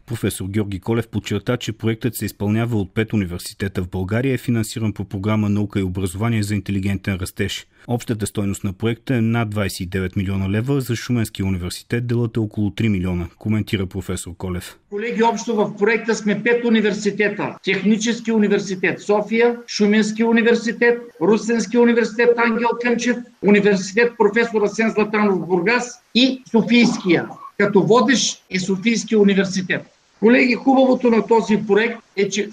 Професор Георги Колев подчерта, че проектът се изпълнява от 5 университета в България и е финансиран по програма Наука и образование за интелигентен растеж. Общата стойност на проекта е над 29 милиона лева, за Шуменския университет делът е около 3 милиона, коментира професор Колев. Колеги, общо в проекта сме 5 университета. Технически университет София, Шуменски университет, Русенски университет Ангел Кънчев, университет професор Асен Златанов Бургас и Софийския. Като водещ е Софийския университет. Колеги, хубавото на този проект е, че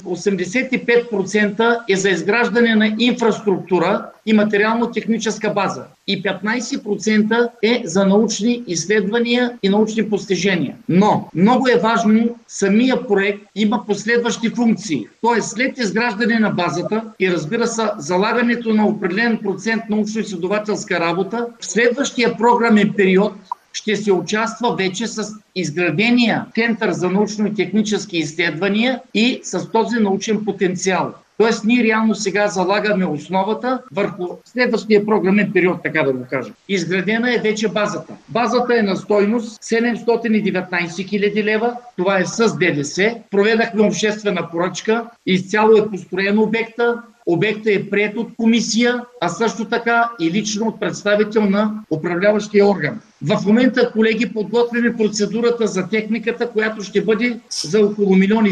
85% е за изграждане на инфраструктура и материално-техническа база и 15% е за научни изследвания и научни постижения. Но много е важно, самия проект има последващи функции. Тоест, след изграждане на базата и разбира се, залагането на определен процент научно-изследователска работа, в следващия програмен период ще се участва вече с изградения Център за научно и технически изследвания и с този научен потенциал. Тоест, ние реално сега залагаме основата върху следващия програмен период, така да го кажем. Изградена е вече базата. Базата е на стойност 719 хиляди лева. Това е с ДДС. Проведахме обществена поръчка. Изцяло е построен обекта. Обектът е приет от комисия, а също така и лично от представител на управляващия орган. В момента, колеги, подготвяме процедурата за техниката, която ще бъде за около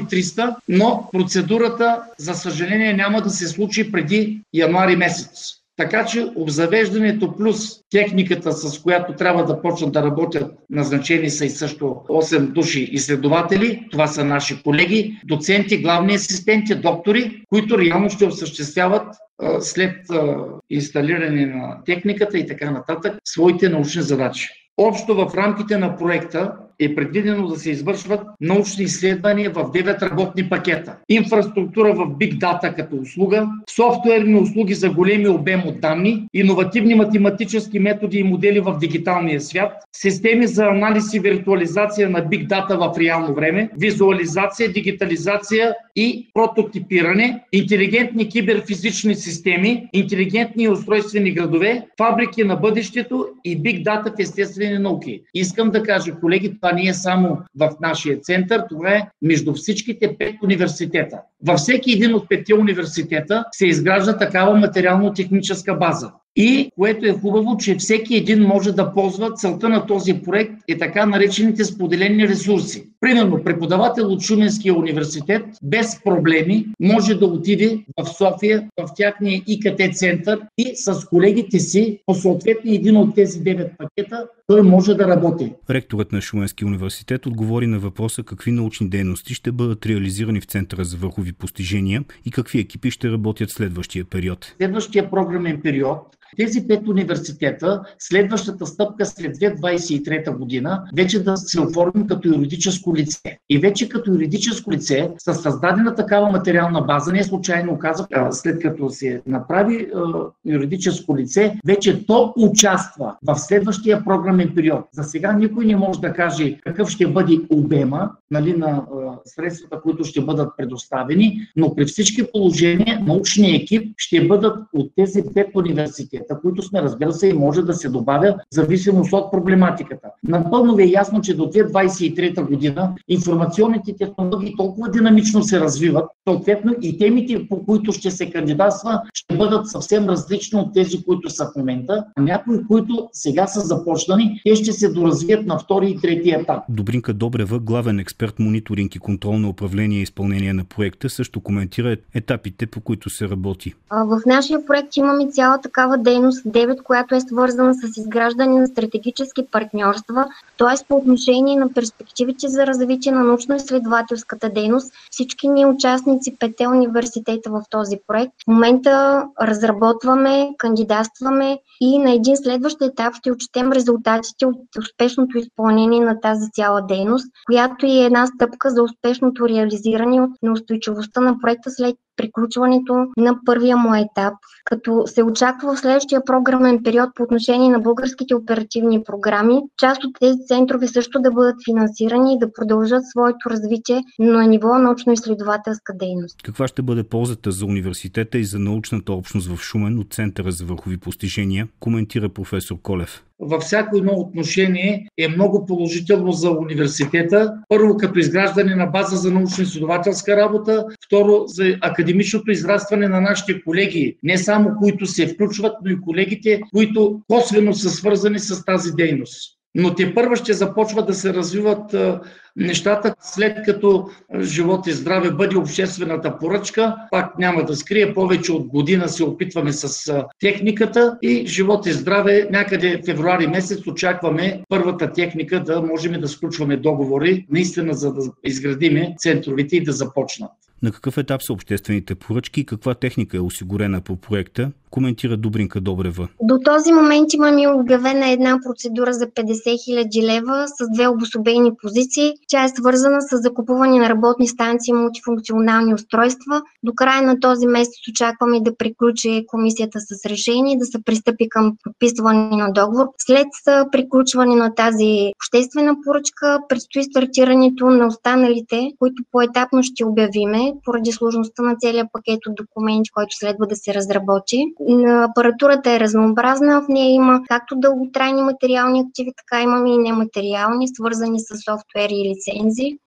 1 300 000, но процедурата, за съжаление, няма да се случи преди януари месец. Така че обзавеждането плюс техниката, с която трябва да почнат да работят, назначени са и също 8 души изследователи, това са наши колеги, доценти, главни асистенти, доктори, които реално ще осъществяват след инсталиране на техниката и така нататък своите научни задачи. Общо в рамките на проекта е предвидено да се извършват научни изследвания в 9 работни пакета. Инфраструктура в Big Data като услуга, софтуерни услуги за големи обем от данни, иновативни математически методи и модели в дигиталния свят, системи за анализ и виртуализация на Big Data в реално време, визуализация, дигитализация и прототипиране, интелигентни киберфизични системи, интелигентни устройствени градове, фабрики на бъдещето и Big Data в естествени науки. Искам да кажа, колеги, това не е само в нашия център, това е между всичките 5 университета. Във всеки един от 5 университета се изгражда такава материално-техническа база. И, което е хубаво, че всеки един може да ползва, целта на този проект е така наречените споделени ресурси. Примерно, преподавател от Шуменския университет без проблеми може да отиде в София, в тяхния ИКТ център и с колегите си по съответно един от тези 9 пакета той може да работи. Ректорът на Шуменския университет отговори на въпроса какви научни дейности ще бъдат реализирани в Центъра за върхови постижения и какви екипи ще работят следващия период. Следващия програмен период тези 5 университета, следващата стъпка след 2023 година, вече да се оформим като юридическо лице. И вече като юридическо лице, с създадена такава материална база, не случайно казах, след като се направи юридическо лице, вече то участва в следващия програмен период. За сега никой не може да каже какъв ще бъде обема, на средствата, които ще бъдат предоставени, но при всички положения научният екип ще бъдат от тези 5 университета, които сме, разбира се, и може да се добавя в зависимост от проблематиката. Напълно ви е ясно, че до 2023 година информационните технологии толкова динамично се развиват, съответно и темите, по които ще се кандидатства, ще бъдат съвсем различни от тези, които са в момента. Някои, които сега са започнани, те ще се доразвият на втори и трети етап. Добринка Добрева, главен експерт мониторинг и контрол на управление и изпълнение на проекта, също коментира етапите, по които се работи. В нашия проект имаме цяла такава дейност 9, която е свързана с изграждане на стратегически партньорства, т.е. по отношение на перспективите за развитие на научно-изследователската дейност. Всички ние участници, 5 университета в този проект, в момента разработваме, кандидатстваме и на един следващ етап ще отчетем резултатите от успешното изпълнение на тази цяла дейност, която е една стъпка за успешното реализиране на устойчивостта на проекта след приключването на първия му етап, като се очаква в следващия програмен период по отношение на българските оперативни програми, част от тези центрове също да бъдат финансирани и да продължат своето развитие на ниво научно-изследователска дейност. Каква ще бъде ползата за университета и за научната общност в Шумен от Центъра за върхови постижения, коментира професор Колев. Във всяко едно отношение е много положително за университета. Първо, като изграждане на база за научно-изследователска работа. Второ, за академичното израстване на нашите колеги. Не само които се включват, но и колегите, които косвено са свързани с тази дейност. Но тепърва ще започват да се развиват нещата, след като живот и здраве бъде обществената поръчка. Пак няма да скрия, повече от година се опитваме с техниката и живот и здраве някъде февруари месец очакваме първата техника да можем да сключваме договори, наистина за да изградиме центровете и да започнат. На какъв етап са обществените поръчки и каква техника е осигурена по проекта, коментира Добринка Добрева. До този момент имаме обявена една процедура за 50 000 лева с две обособени позиции. Тя е свързана с закупуване на работни станции и мултифункционални устройства. До края на този месец очакваме да приключи комисията с решение, да се пристъпи към подписване на договор. След приключване на тази обществена поръчка предстои стартирането на останалите, които поетапно ще обявиме, поради сложността на целия пакет от документи, който следва да се разработи. Апаратурата е разнообразна, в нея има както дълготрайни материални активи, така имаме и нематериални, свързани с софтуери и лицензи.